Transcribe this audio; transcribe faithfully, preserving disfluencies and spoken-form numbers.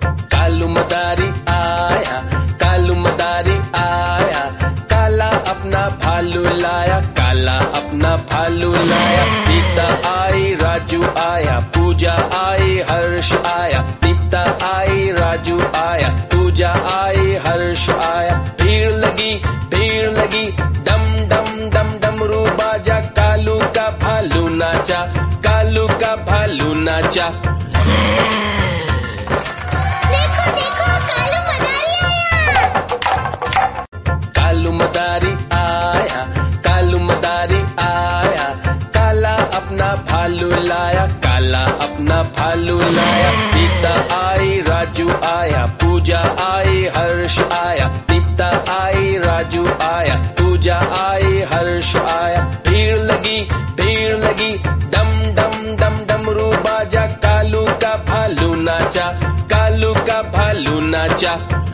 कालू मदारी आया, कालू मदारी आया, काला अपना भालू लाया, काला अपना भालू लाया। सीता आई, राजू आया, पूजा आई, हर्ष आया। सीता आई, राजू आया, पूजा आई, हर्ष आया। भीड़ लगी, भीड़ लगी, डम डम डम डमरू बाजा, कालू का भालू नाचा, कालू का भालू नाचा। देखो देखो कालू मदारी आया। कालू मदारी आया, कालू मदारी आया, काला अपना भालू लाया, काला अपना भालू लाया। सीता आई, राजू आया, पूजा आई, हर्ष आया। सीता आई, राजू आया, पूजा आई, हर्ष आया। भीड़ लगी, भीड़ लगी, डम डम डम डमरू बाजा, कालू का भालू नाचा, कालू का भालू नाचा।